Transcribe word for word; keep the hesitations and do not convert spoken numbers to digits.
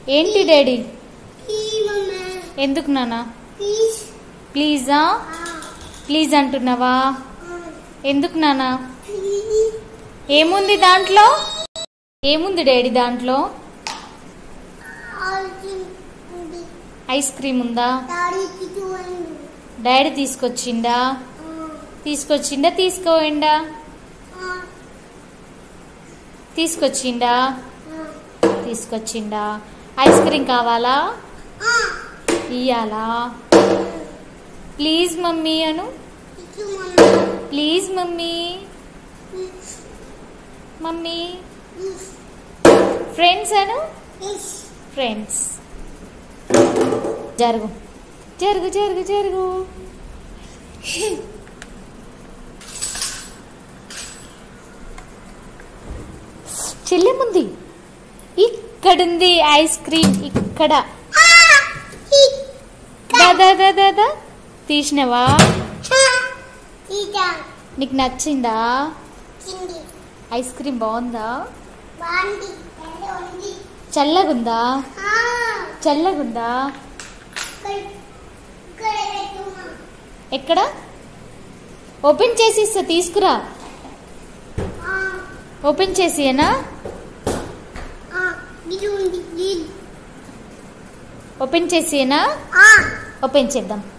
ఏంటి డాడీ? ఎందుకు నాన్న? ప్లీజా? ప్లీజ్ అంటున్నావా? ఎందుకు నాన్న? ఏముంది దాంట్లో? ఏముంది డాడీ దాంట్లో? ఐస్ క్రీమ్ ఉందా? డాడీ తీసుకొచ్చిండా? తీసుకొచ్చిండా తీసుకోండా? తీసుకొచ్చిండా? తీసుకొచ్చిండా? ఐస్ క్రీమ్ కావాలా? ఇయ్యాలా? ప్లీజ్ మమ్మీ అను. Please mummy. మమ్మీ. ఫ్రెండ్స్ అను. ఫ్రెండ్స్. జరుగు జరుగు జరుగు జరుగు. చెల్లెముంది ఇక్కడుంది ఐస్ క్రీమ్ ఇక్కడ. దాదా దాదా తీసినవా? నీకు నచ్చిందా? ఐస్ క్రీమ్ బాగుందా? చల్లగుందా? చల్లగుందా? ఎక్కడ? ఓపెన్ చేసి ఇస్తా, తీసుకురా. ఓపెన్ చేసినా? ఓపెన్ చేసినా? ఓపెన్ చేద్దాం.